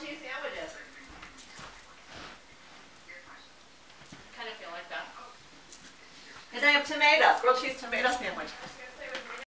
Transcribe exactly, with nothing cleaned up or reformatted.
cheese sandwiches. Kind of feel like that. And I have tomato, grilled cheese tomato sandwich.